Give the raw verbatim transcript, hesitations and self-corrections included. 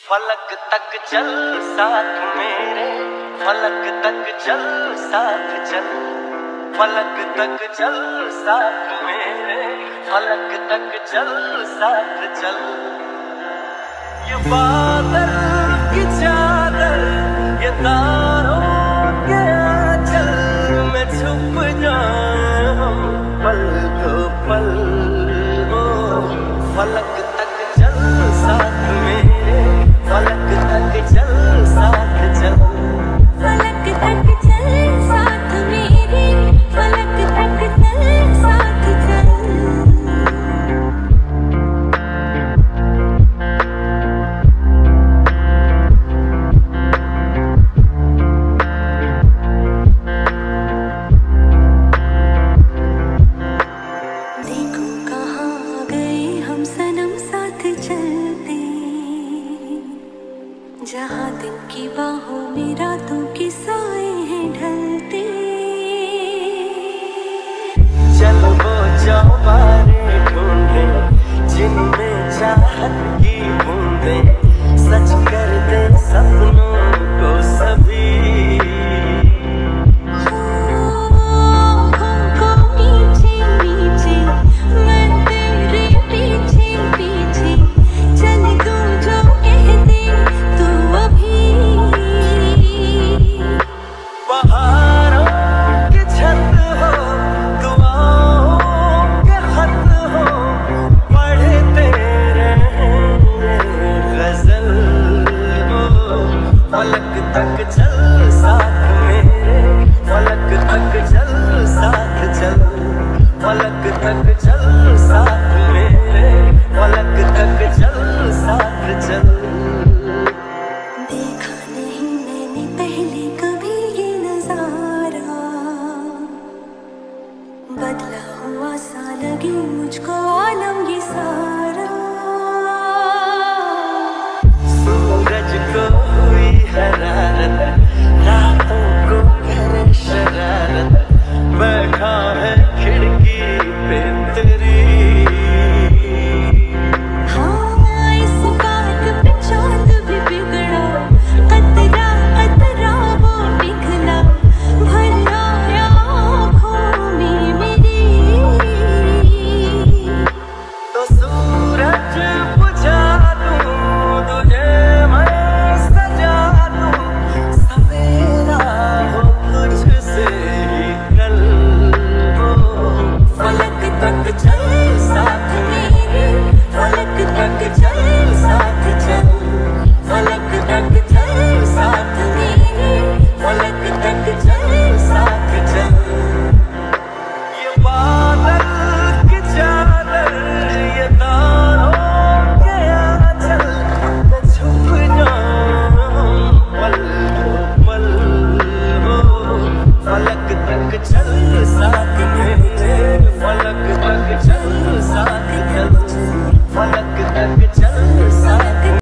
फलक तक चल साथ मेरे, फलक तक चल साथ चल, फलक तक चल साथ मेरे, फलक तक चल साथ चल। ये बादल की चादर, ये तारों के आंचल में छुप जाऊं पल दो पल। ओ फलक तक चल साथ मेरे, फलक तक चल साथ चल, फलक तक चल साथ मेरे, फलक तक चल साथ चल। देखो कहाँ गए हम सनम साथ चलते, जहाँ दिन की बाहों में रातों के साए हैं ढलते। चल वो चौबारे ढूंढे जिनमें चाहत की बूंद